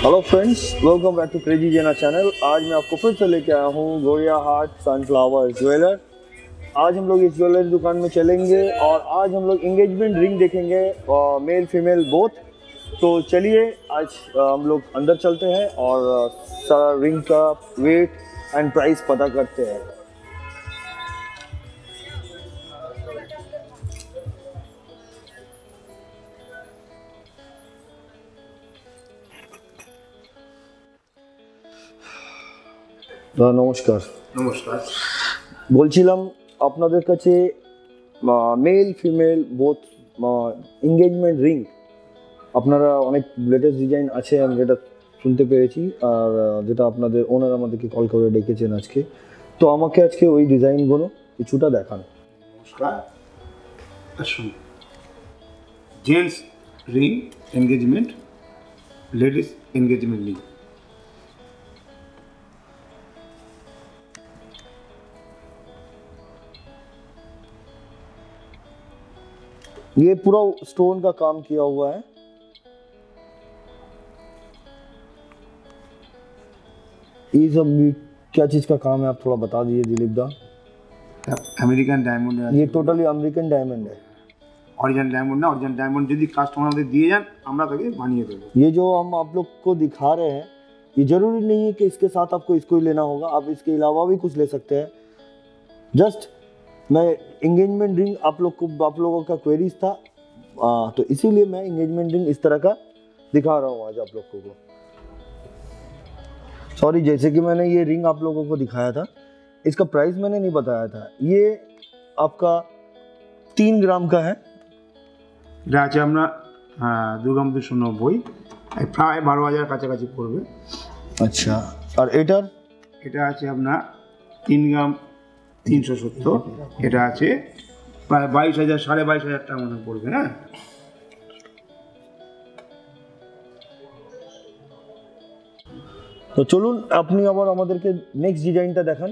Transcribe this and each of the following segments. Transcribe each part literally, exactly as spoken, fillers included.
Hello friends, welcome back to crazy Jena channel. आज मैं आपको फिर से लेके आया हूँ गोरिया हार्ट सनफ्लावर ज्वेलर। आज हम लोग इस ज्वेलरी दुकान में चलेंगे और आज हम लोग इंगेजमेंट रिंग देखेंगे, मेल फीमेल बोथ। तो चलिए आज हम लोग अंदर चलते हैं और सारा रिंग का वेट एंड प्राइस पता करते हैं। নমস্কার নমস্কার। বলছিলাম আপনাদের কাছে male female both engagement ring আপনারা অনেক লেটেস্ট ডিজাইন আছে আমি যেটা শুনতে পেরেছি, আর যেটা আপনাদের ওনার আমাদেরকে কল করে ডেকেছেন আজকে। তো আমাকে আজকে ওই ডিজাইনগুলো কিছুটা দেখান। নমস্কার, আসুন। Gents ring engagement, ladies engagement ring. ये पूरा स्टोन का काम किया हुआ है। ये सब क्या चीज का काम है, आप थोड़ा बता दीजिए दिलीप दा। अमेरिकन डायमंड है, ये टोटली अमेरिकन डायमंड है। ओरिजिनल डायमंड ना, ओरिजिनल डायमंड यदि कास्टमर दिए जान আমরা তাকে বানিয়ে দেব। ये जो हम आप लोग को दिखा रहे हैं, ये जरूरी नहीं है कि इसके साथ आपको इसको ही लेना होगा, आप इसके अलावा भी कुछ ले सकते हैं। जस्ट मैं एंगेजमेंट रिंग आप लोग को आप लोगों का क्वेरीज था, आ, तो इसीलिए मैं एंगेजमेंट रिंग इस तरह का दिखा रहा हूँ आज आप लोगों को। सॉरी, जैसे कि मैंने ये रिंग आप लोगों को दिखाया था, इसका प्राइस मैंने नहीं बताया था। ये आपका तीन ग्राम का है। এটা আছে আমরা দু গ্রাম দুশো নব্বই, প্রায় বারো হাজার কাছাকাছি পড়বে। अच्छा, और एटर এটা আছে আপনার তিন গ্রাম তিনশো সত্তর, এটা আছে প্রায় বাইশ হাজার সাড়ে বাইশ হাজার টাকার মতো পড়বে। হ্যাঁ, তো চলুন আপনি আবার আমাদেরকে নেক্সট ডিজাইনটা দেখান।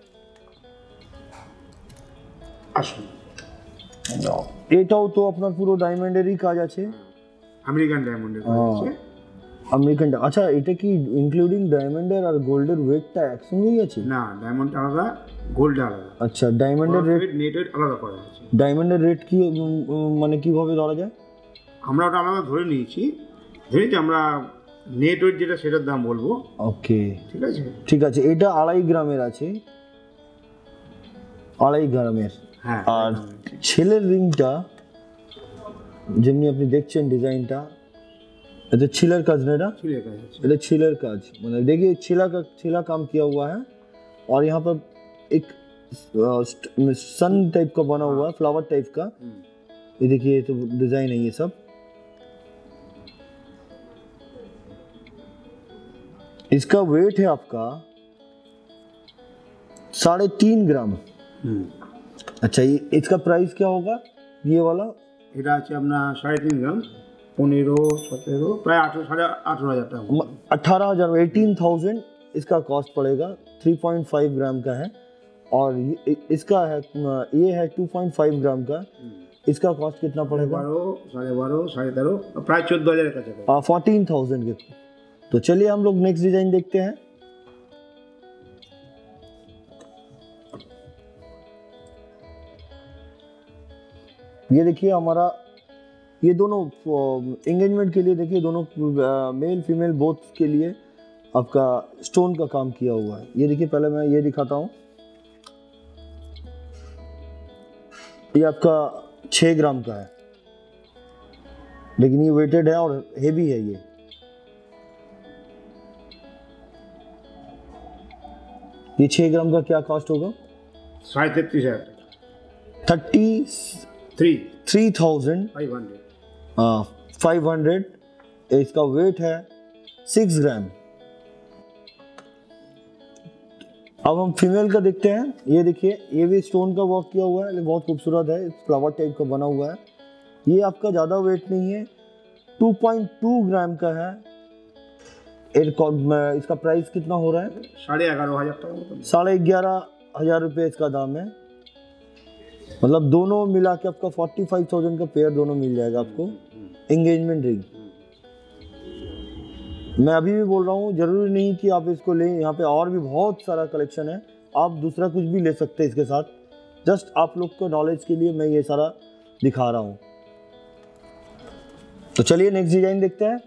আসুন। এটাও তো আপনার পুরো ডায়মন্ডেরই কাজ আছে, আমেরিকান ডায়মন্ডের কাজ আছে। আমেরিকান। আচ্ছা, এটা কি ইনক্লুডিং ডায়মন্ডের আর গোল্ডের ওয়েটটা একসঙ্গেই আছে? না, ডায়মন্ড আলাদা, গোল্ড আলাদা। আচ্ছা, ডায়মন্ডের রেট নেট ওয়েট আলাদা করা আছে। ডায়মন্ডের রেট কি উম, মানে কিভাবে ধরা যায়? আমরা ওটা আলাদা ধরে নিয়েছি, ধরেছি আমরা নেট ওয়েট যেটা সেটার দাম বলবো। ওকে, ঠিক আছে ঠিক আছে। এটা আড়াই গ্রামের আছে, আড়াই গ্রামের। হ্যাঁ, আর ছেলের রিংটা যেমনি আপনি দেখছেন ডিজাইনটা, এটা छिलर काज ना, এটা छिलर काज আছে। এটা छिलर काज মানে देखिए छिला का छिला काम किया हुआ है, और यहाँ पर एक सन टाइप का बना हुआ है, फ्लावर टाइप का। ये देखिए, ये तो डिजाइन है ये सब। इसका वेट है आपका साढ़े तीन ग्राम। अच्छा, ये इसका प्राइस क्या होगा ये वाला? এটা আছে আপনার সাড়ে তিন গ্রাম, পনেরো সতেরো প্রায় আঠেরো সাড়ে আঠেরো হাজার টাকা। अठारह हजार एटीन थाउजेंड इसका कॉस्ट पड़ेगा। थ्री पॉइंट फाइव ग्राम का है, और ये इसका है ये है टू पॉइंट फाइव ग्राम का। इसका कॉस्ट कितना पड़ेगा? बारह साढ़े बारह साढ़े तेरह प्राय चौदह हजार का चलेगा। फोर्टीन थाउजेंड के। तो चलिए हम लोग नेक्स्ट डिजाइन देखते हैं। ये देखिए हमारा, ये दोनों एंगेजमेंट के लिए देखिए, दोनों मेल फीमेल बोथ के लिए आपका स्टोन का काम किया हुआ है। ये देखिए, पहले मैं ये दिखाता हूँ। ये आपका छः ग्राम का है, लेकिन ये वेटेड है और हेवी है। ये ये छः ग्राम का क्या कॉस्ट होगा? साढ़े तैतीस हजार thirty three three thousand five hundred five hundred. इसका वेट है सिक्स ग्राम। अब हम फीमेल का देखते हैं। ये देखिए, ये भी स्टोन का वर्क किया हुआ है, बहुत खूबसूरत है, फ्लावर टाइप का बना हुआ है। ये आपका ज़्यादा वेट नहीं है, टू पॉइंट टू ग्राम का है। इसका प्राइस कितना हो रहा है? साढ़े ग्यारह हजार टाका। साढ़े ग्यारह हजार रुपये इसका दाम है। मतलब दोनों मिला के आपका फोर्टी फाइव थाउजेंड का पेयर दोनों मिल जाएगा आपको। एंगेजमेंट रिंग मैं अभी भी बोल रहा हूँ, जरूरी नहीं कि आप इसको लें, यहाँ पे और भी बहुत सारा कलेक्शन है, आप दूसरा कुछ भी ले सकते हैं इसके साथ। जस्ट आप लोग को नॉलेज के लिए मैं ये सारा दिखा रहा हूँ। तो चलिए नेक्स्ट डिजाइन देखते हैं।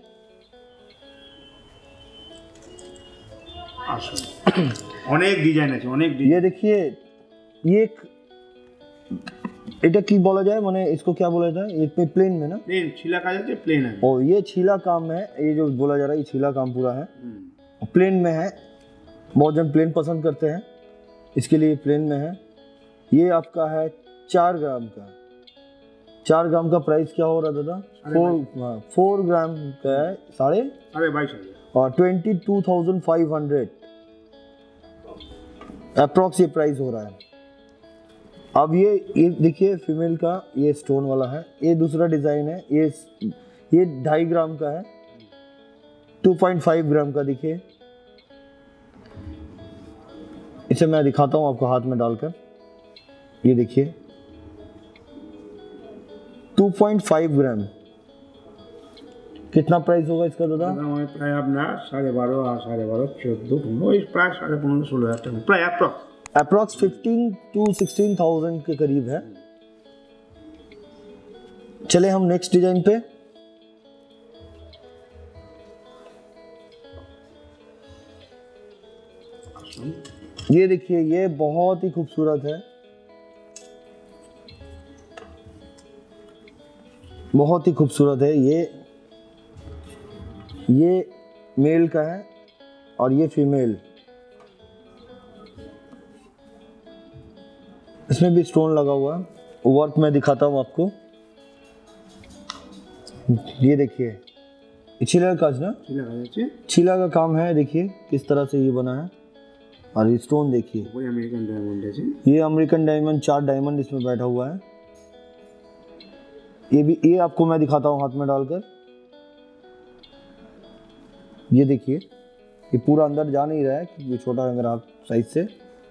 অনেক ডিজাইন আছে, অনেক ये देखिए, ये एक এটা কি বলা যায়, মানে इसको क्या बोला जाता है, ये प्लेन में ना, প্লেন ছিলা কাজ আছে, প্লেন है। और ये छीला काम है, ये जो बोला जा रहा है ये छीला काम पूरा है, प्लेन में है। बहुत जन प्लेन पसंद करते हैं, इसके लिए प्लेन में है। ये आपका है चार ग्राम का। चार ग्राम का प्राइस क्या हो रहा दादा? फोर फोर ग्राम का है साढ़े साढ़े बाईस हजार और twenty two thousand five hundred approx ये प्राइस हो रहा है। अब ये ये देखिए फीमेल का ये स्टोन वाला है, ये दूसरा डिजाइन है, ये ये ढाई ग्राम का है, टू पॉइंट फाइव ग्राम का। देखिए इसे मैं दिखाता हूँ आपको हाथ में डालकर, ये देखिए टू पॉइंट फाइव ग्राम। कितना प्राइस होगा इसका दादा? প্রায় আপনার সাড়ে বারো আর সাড়ে বারো চোদ্দো পনেরো, ওই প্রায় সাড়ে পনেরো ষোলো হাজার টাকা প্রায় approx approx fifteen to sixteen thousand के करीब है। चले हम नेक्स्ट डिजाइन पे। ये देखिए, ये बहुत ही खूबसूरत है, बहुत ही खूबसूरत है। ये ये मेल का है और ये फीमेल। इसमें भी स्टोन लगा हुआ है, वर्क मैं दिखाता हूँ आपको। ये देखिए छिला का ना, ছিলা কাজ আছে, छिला का काम है। देखिए किस तरह से ये बना है, और ये स्टोन देखिए, ওই আমেরিকান ডায়মন্ড আছে। ये अमेरिकन डायमंड, चार डायमंड इसमें बैठा हुआ है। ये भी ये आपको मैं दिखाता हूँ हाथ में डालकर। ये देखिए, ये पूरा अंदर जा नहीं रहा है क्योंकि ये छोटा है मेरा साइज से।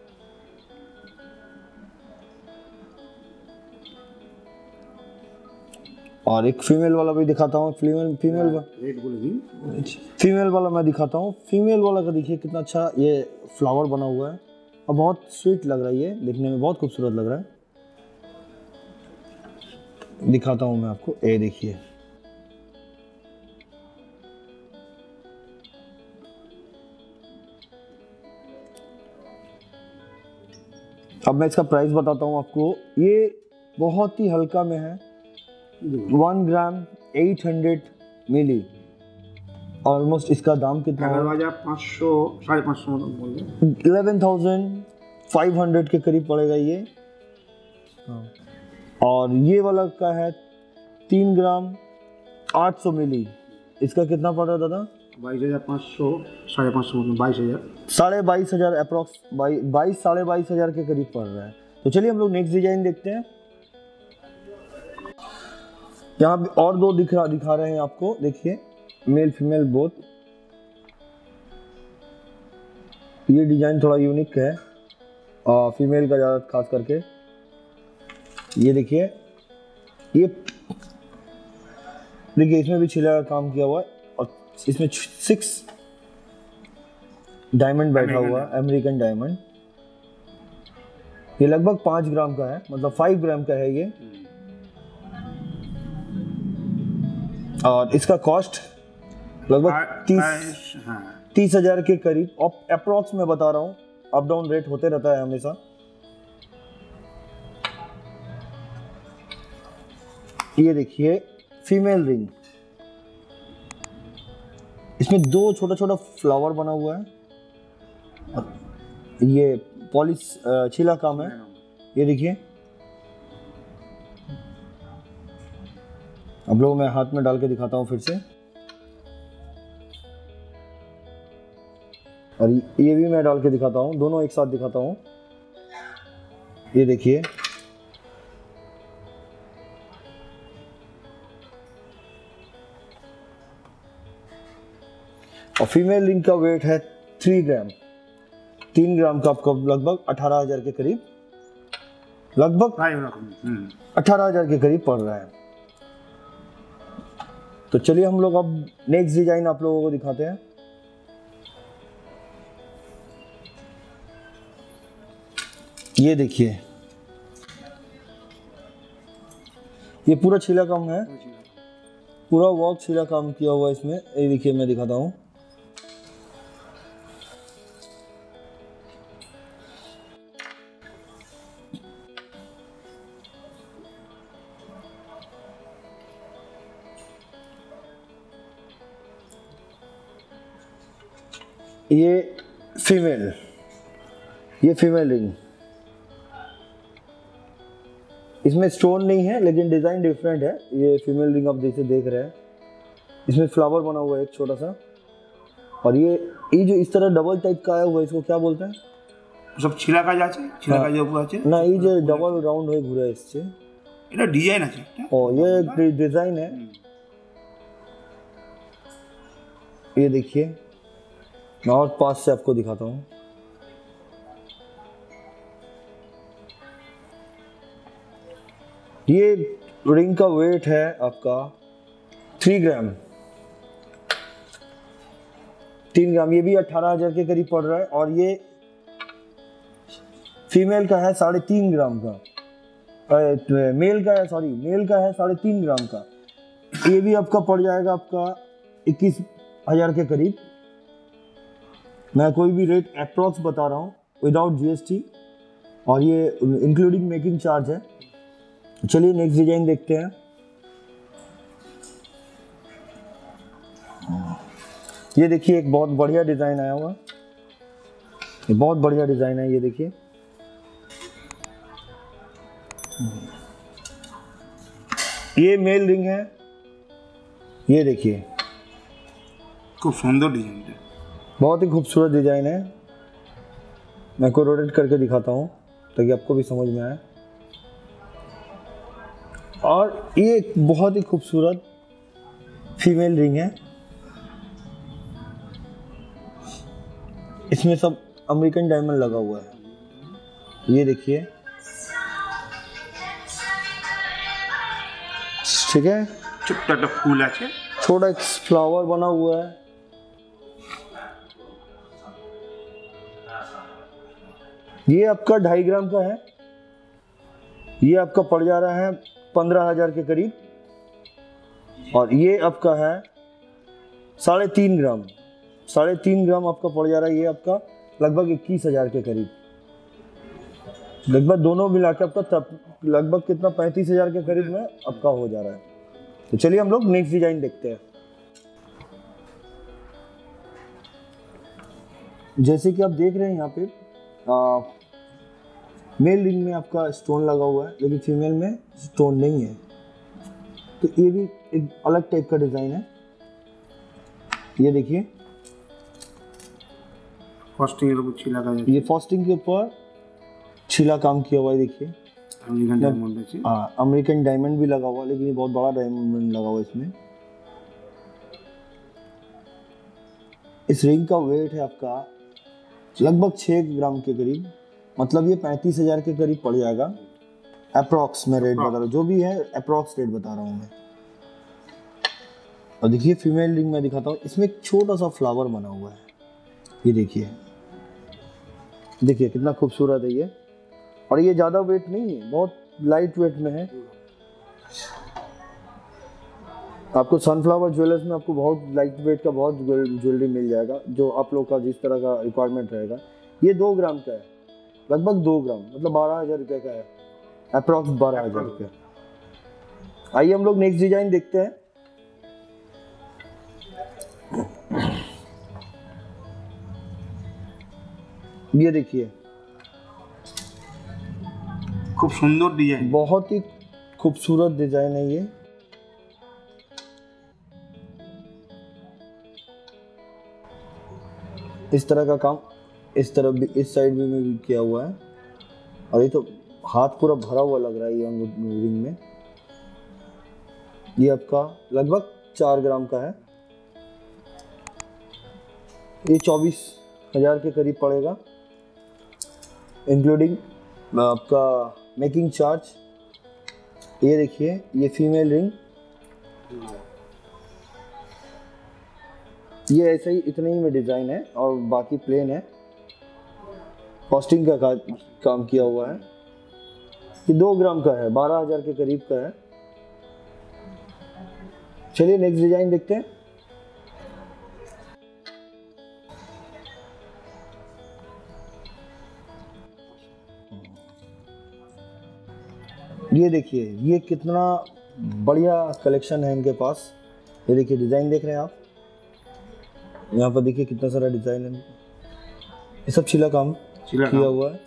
और एक फीमेल वाला भी दिखाता हूँ। फीमेल फीमेल रेड बोले फीमेल वाला मैं दिखाता हूँ। फीमेल वाला का देखिए कितना अच्छा ये फ्लावर बना हुआ है और बहुत स्वीट लग रहा है, ये देखने में बहुत खूबसूरत लग रहा है। दिखाता हूँ मैं आपको, ये देखिए अब मैं इसका प्राइस बताता हूँ आपको। ये बहुत ही हल्का में है, वन ग्राम एट हंड्रेड मिली। ऑलमोस्ट इसका दाम कितना है? এগারো হাজার পাঁচশো সাড়ে পাঁচশো মতন বললে, इलेवन थाउजेंड फाइव हंड्रेड के करीब पड़ेगा ये। हाँ। और ये वाला का है तीन ग्राम आठ सौ मिली। इसका कितना पड़ रहा है दादा? বাইশ হাজার পাঁচশো সাড়ে পাঁচশো মতন, বাইশ হাজার साढ़े बाईस हजार अप्रॉक्स, बाईस साढ़े बाईस हजार के करीब पड़ रहा है। तो चलिए हम लोग नेक्स्ट डिजाइन देखते हैं। यहाँ भी और दो दिखा दिखा रहे हैं आपको, देखिए मेल फीमेल बोथ। ये डिजाइन थोड़ा यूनिक है और फीमेल का ज़्यादा खास करके। ये देखिए, ये देखिए इसमें भी छिला का काम किया हुआ है और इसमें सिक्स डायमंड बैठा हुआ है, अमेरिकन डायमंड। ये लगभग पाँच ग्राम का है, मतलब फाइव ग्राम का है ये। और इसका कॉस्ट लगभग तीस हाँ तीस हजार के करीब, और अप्रॉक्स में बता रहा हूँ, अप डाउन रेट होते रहता है हमेशा। ये देखिए फीमेल रिंग, इसमें दो छोटा छोटा फ्लावर बना हुआ है, ये पॉलिश छिला काम है। ये देखिए, अब लोग मैं हाथ में डाल के दिखाता हूँ फिर से, और ये भी मैं डाल के दिखाता हूँ, दोनों एक साथ दिखाता हूँ। ये देखिए, और फीमेल रिंग का वेट है थ्री ग्राम, तीन ग्राम का आपको लगभग अठारह हजार के करीब, लगभग अठारह हजार के करीब पड़ रहा है। तो चलिए हम लोग अब नेक्स्ट डिजाइन आप लोगों को दिखाते हैं। ये देखिए, ये पूरा छीला काम है, पूरा वर्क छीला काम किया हुआ है इसमें। ये देखिए, मैं दिखाता हूँ। ये फीमेल, ये फीमेल रिंग, इसमें स्टोन नहीं है लेकिन डिज़ाइन डिफरेंट है। ये फीमेल रिंग आप जैसे देख रहे हैं, इसमें फ्लावर बना हुआ है एक छोटा सा। और ये ये जो इस तरह डबल टाइप का आया हुआ है, इसको क्या बोलते हैं? সব ছিলা কাজ আছে, ছিলা কাজ উপর আছে না, এই যে ডবল রাউন্ড হয়ে ঘুরে এসছে, এটা ডিজাইন আছে একটা। ও ये एक डिजाइन है। ये देखिए, मैं और पास से आपको दिखाता हूँ। ये रिंग का वेट है आपका थ्री ग्राम, तीन ग्राम। ये भी अठारह हजार के करीब पड़ रहा है। और ये फीमेल का है साढ़े तीन ग्राम का, मेल का है सॉरी मेल का है साढ़े तीन ग्राम का। ये भी आपका पड़ जाएगा आपका इक्कीस हजार के करीब। मैं कोई भी रेट अप्रॉक्स बता रहा हूँ विदाउट जीएसटी, और ये इंक्लूडिंग मेकिंग चार्ज है। चलिए नेक्स्ट डिजाइन देखते हैं। ये देखिए, एक बहुत बढ़िया डिजाइन आया हुआ, ये बहुत बढ़िया डिजाइन है। ये देखिए, ये मेल रिंग है। ये देखिए, खूब सुंदर डिजाइन है, बहुत ही खूबसूरत डिजाइन है। मैं को रोटेट करके दिखाता हूँ ताकि आपको भी समझ में आए। और ये एक बहुत ही खूबसूरत फीमेल रिंग है। इसमें सब अमेरिकन डायमंड लगा हुआ है। ये देखिए, ठीक है, छोटा सा फूल আছে, छोटा एक फ्लावर बना हुआ है। ये आपका ढाई ग्राम का है। ये आपका पड़ जा रहा है पंद्रह हजार के करीब। और ये आपका है साढ़े तीन ग्राम, साढ़े तीन ग्राम आपका पड़ जा रहा है। ये आपका लगभग इक्कीस हजार के करीब, लगभग दोनों मिला के आपका तब लगभग कितना पैंतीस हजार के करीब में आपका हो जा रहा है। तो चलिए हम लोग नेक्स्ट डिजाइन देखते हैं। जैसे कि आप देख रहे हैं यहाँ पे आ, मेल रिंग में आपका स्टोन लगा हुआ है लेकिन फीमेल में स्टोन नहीं है। तो ये भी एक अलग टाइप का डिजाइन है। ये देखिए, फास्टिंग के ऊपर छीला काज আছে, ये फास्टिंग के ऊपर छीला काम किया हुआ है। देखिए, अमेरिकन डायमंड है। हाँ, अमेरिकन डायमंड भी लगा हुआ, लेकिन ये बहुत बड़ा डायमंड लगा हुआ है इसमें। इस रिंग का वेट है आपका लगभग छः ग्राम के करीब, मतलब ये पैंतीस हजार के करीब पड़ जाएगा। अप्रॉक्स में रेट बता रहा हूँ, जो भी है अप्रॉक्स रेट बता रहा हूँ मैं। और देखिए, फीमेल रिंग में दिखाता हूँ, इसमें एक छोटा सा फ्लावर बना हुआ है। ये देखिए, देखिए कितना खूबसूरत है ये। और ये ज़्यादा वेट नहीं है, बहुत लाइट वेट में है। आपको सनफ्लावर ज्वेलर्स में आपको बहुत लाइट वेट का बहुत ज्वेलरी मिल जाएगा, जो आप लोग का जिस तरह का रिक्वायरमेंट रहेगा। ये दो ग्राम का है, लगभग दो ग्राम, मतलब बारह हजार रुपये का है, अप्रॉक्स बारह हजार रुपये। आइए हम लोग नेक्स्ट डिजाइन देखते हैं। ये देखिए, खूब सुंदर डिजाइन, बहुत ही खूबसूरत डिजाइन है ये। इस तरह का काम इस तरफ भी, इस साइड भी में भी किया हुआ है। और ये तो हाथ पूरा भरा हुआ लग रहा है ये रिंग में। ये आपका लगभग चार ग्राम का है। ये चौबीस हजार के करीब पड़ेगा, इंक्लूडिंग आपका मेकिंग चार्ज। ये देखिए, ये फीमेल रिंग, ये ऐसे ही इतने ही में डिज़ाइन है और बाकी प्लेन है। कॉस्टिंग का का, काम किया हुआ है। ये दो ग्राम का है, बारह हजार के करीब का है। चलिए नेक्स्ट डिजाइन देखते हैं। ये देखिए, ये कितना बढ़िया कलेक्शन है इनके पास। ये देखिए डिजाइन देख रहे हैं आप, यहाँ पर देखिए कितना सारा डिजाइन है। ये सब छिला काम छिला किया काम। हुआ है।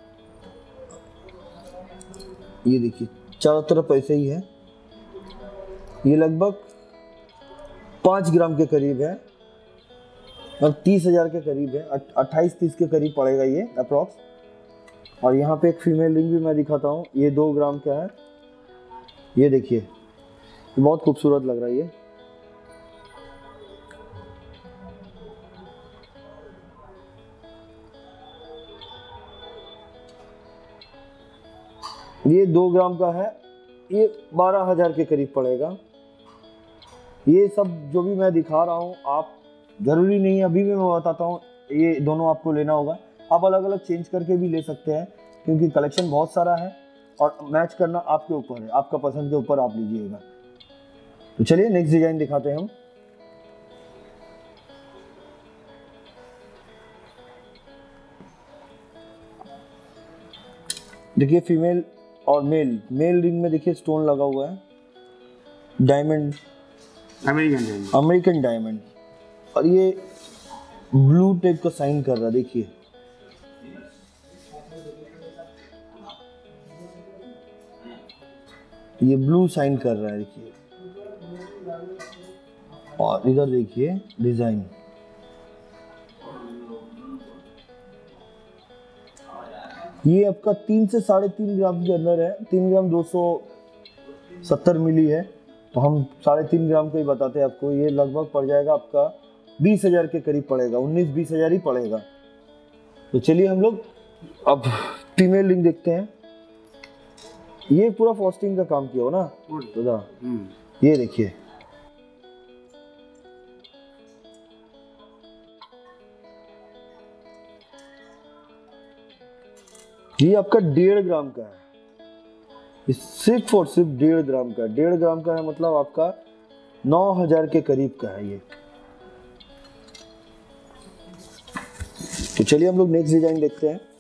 ये देखिए चारों तरफ ऐसे ही है। ये लगभग पाँच ग्राम के करीब है और तीस हजार के करीब है, अट्ठाईस तीस के करीब पड़ेगा ये अप्रॉक्स। और यहाँ पे एक फीमेल रिंग भी मैं दिखाता हूँ, ये दो ग्राम का है। ये देखिए बहुत खूबसूरत लग रहा है ये। ये दो ग्राम का है, ये बारह हजार के करीब पड़ेगा। ये सब जो भी मैं दिखा रहा हूँ, आप जरूरी नहीं है अभी भी मैं बताता हूँ ये दोनों आपको लेना होगा। आप अलग अलग चेंज करके भी ले सकते हैं, क्योंकि कलेक्शन बहुत सारा है और मैच करना आपके ऊपर है, आपका पसंद के ऊपर आप लीजिएगा। तो चलिए नेक्स्ट डिजाइन दिखाते हैं हम। देखिए फीमेल और मेल, मेल रिंग में देखिए स्टोन लगा हुआ है, diamond, American diamond, American diamond. और ये ब्लू टाइप का साइन कर रहा है, देखिए ये ब्लू साइन कर रहा है, देखिए। और इधर देखिए डिजाइन, ये आपका तीन से साढ़े तीन ग्राम के अंदर है। तीन ग्राम दो सौ सत्तर मिली है, तो हम साढ़े तीन ग्राम का ही बताते हैं आपको। ये लगभग पड़ जाएगा आपका बीस हजार के करीब पड़ेगा, उन्नीस बीस हजार ही पड़ेगा। तो चलिए हम लोग अब फीमेल रिंग देखते हैं। ये पूरा फ्रॉस्टिंग का काम किया हो ना दादा, ये देखिए ये आपका डेढ़ ग्राम का है। ये सिर्फ और सिर्फ डेढ़ ग्राम का है। डेढ़ ग्राम का है मतलब आपका नौ हजार के करीब का है ये। तो चलिए हम लोग नेक्स्ट डिजाइन देखते हैं।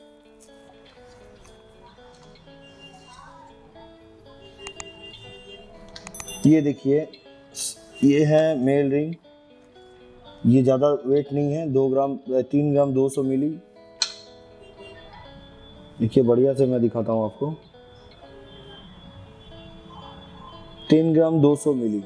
ये देखिए, ये है मेल रिंग। ये ज़्यादा वेट नहीं है, दो ग्राम तीन ग्राम दो सौ मिली। देखिए बढ़िया से मैं दिखाता हूँ आपको, तीन ग्राम दो सौ मिली।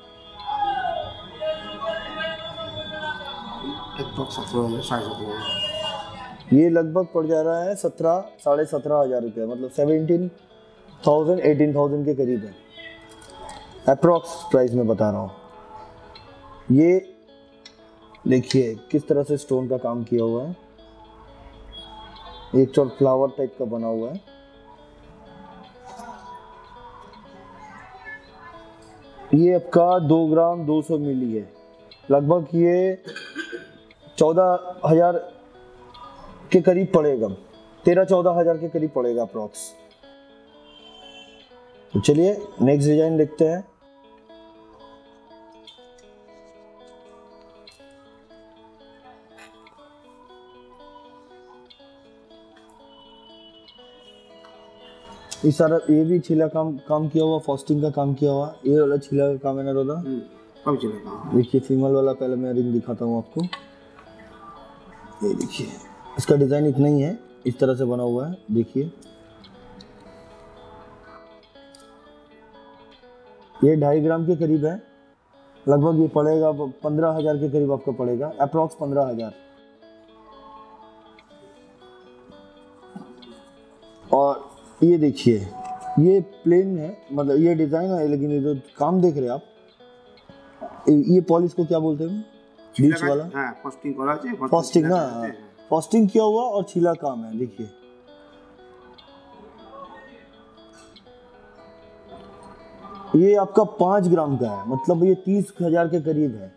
ये लगभग पड़ जा रहा है सत्रह साढ़े सत्रह हजार रुपये, मतलब सेवनटीन थाउजेंड एटीन थाउजेंड के करीब है, अप्रॉक्स प्राइस में बता रहा हूँ। ये देखिए किस तरह से स्टोन का काम किया हुआ है, एक चौर फ्लावर टाइप का बना हुआ है। ये आपका दो ग्राम दो सौ मिली है, लगभग ये चौदह हजार के करीब पड़ेगा, तेरह चौदह हजार के करीब पड़ेगा अप्रॉक्स। तो चलिए नेक्स्ट डिजाइन देखते हैं। इस सारा ये भी छिला काम काम किया हुआ, फास्टिंग का काम किया हुआ। ये वाला छिला का काम है ना दादा, कब चलेगा? देखिए फीमेल वाला पहले मैं रिंग दिखाता हूँ आपको। ये देखिए इसका डिजाइन इतना ही है, इस तरह से बना हुआ है। देखिए ये ढाई ग्राम के करीब है, लगभग ये पड़ेगा पंद्रह हजार के करीब आपको पड़ेगा, अप्रॉक्स पंद्रह हजार। और ये देखिए ये प्लेन है, मतलब ये डिजाइन है, लेकिन ये जो काम देख रहे हैं आप, ये पॉलिश को क्या बोलते हैं? बीच वाला, हाँ, फास्टिंग करा है, फास्टिंग ना, फास्टिंग किया हुआ और छिला काम है। देखिए ये आपका पांच ग्राम का है, मतलब ये तीस हजार के करीब है।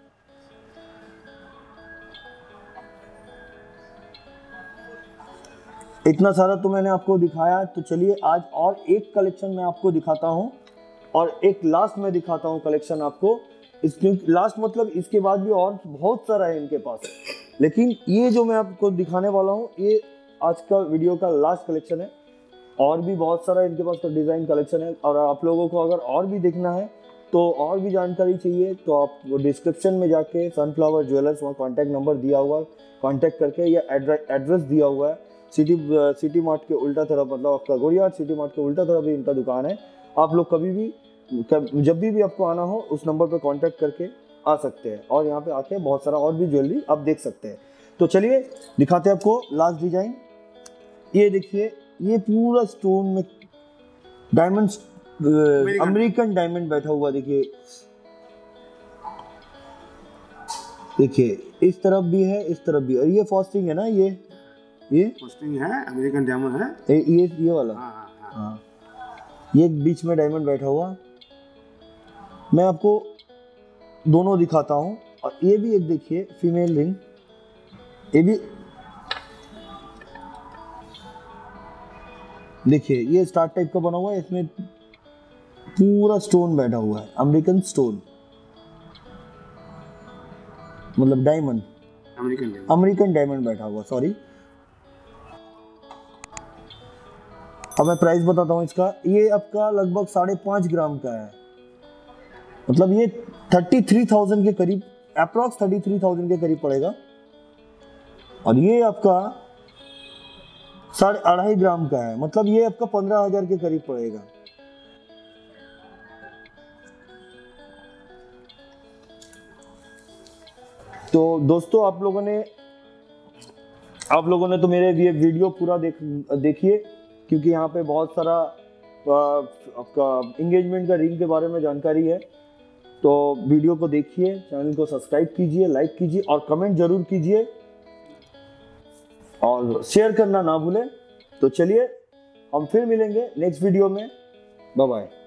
इतना सारा तो मैंने आपको दिखाया, तो चलिए आज और एक कलेक्शन मैं आपको दिखाता हूँ और एक लास्ट में दिखाता हूँ कलेक्शन आपको। इसके लास्ट मतलब इसके बाद भी और बहुत सारा है इनके पास, लेकिन ये जो मैं आपको दिखाने वाला हूँ ये आज का वीडियो का लास्ट कलेक्शन है। और भी बहुत सारा इनके पास तो डिज़ाइन कलेक्शन है, और आप लोगों को अगर और भी देखना है तो और भी जानकारी चाहिए तो आप डिस्क्रिप्शन में जाके सनफ्लावर ज्वेलर्स, वहाँ कॉन्टैक्ट नंबर दिया हुआ है, कॉन्टैक्ट करके या एड्रेस दिया हुआ है सिटी सिटी मार्ट के उल्टा तरफ, मतलब आपका गोरियाहाट सिटी मार्ट के उल्टा तरफ ही इनका दुकान है। आप लोग कभी भी कब, जब भी भी आपको आना हो उस नंबर पर कांटेक्ट करके आ सकते हैं, और यहाँ पे आके बहुत सारा और भी ज्वेलरी आप देख सकते हैं। तो चलिए दिखाते हैं आपको लास्ट डिजाइन। ये देखिए, ये पूरा स्टोन में डायमंड, अमेरिकन डायमंड बैठा हुआ, देखिए देखिए इस तरफ भी है, इस तरफ भी, और ये फास्टिंग है ना, ये ये फास्टिंग है, अमेरिकन डायमंड है, ये ये, ये वाला। हाँ हाँ हाँ। हाँ, ये बीच में डायमंड बैठा हुआ। मैं आपको दोनों दिखाता हूँ, और ये भी एक देखिए फीमेल रिंग, ये भी देखिए ये स्टार टाइप का बना हुआ है, इसमें पूरा स्टोन बैठा हुआ है, अमेरिकन स्टोन, मतलब diamond, American diamond, American diamond बैठा हुआ, सॉरी। अब मैं प्राइस बताता हूँ इसका। ये आपका लगभग साढ़े पाँच ग्राम का है, मतलब ये थर्टी थ्री थाउजेंड के करीब, अप्रॉक्स थर्टी थ्री थाउजेंड के करीब पड़ेगा। और ये आपका साढ़े अढ़ाई ग्राम का है, मतलब ये आपका पंद्रह हजार के करीब पड़ेगा। तो दोस्तों आप लोगों ने आप लोगों ने तो मेरे ये वीडियो पूरा देख देखिए, क्योंकि यहाँ पे बहुत सारा आपका इंगेजमेंट का रिंग के बारे में जानकारी है। तो वीडियो को देखिए, चैनल को सब्सक्राइब कीजिए, लाइक कीजिए और कमेंट जरूर कीजिए, और शेयर करना ना भूलें। तो चलिए हम फिर मिलेंगे नेक्स्ट वीडियो में, बाय बाय।